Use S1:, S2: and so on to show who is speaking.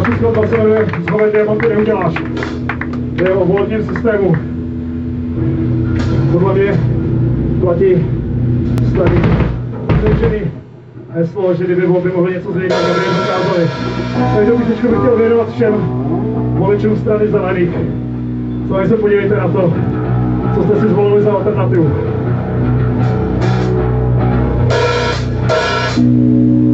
S1: další skladba se jmenuje Zhové diamanty neuděláš. Je o volebním systému. Podle mě platí starý řečený heslo, že kdyby volby mohly něco změnit, tak by je dokázali. Takže písničku bych chtěl věnovat všem voličům strany Zelených. Sami se podívejte na to, co jste si zvolili za alternativu.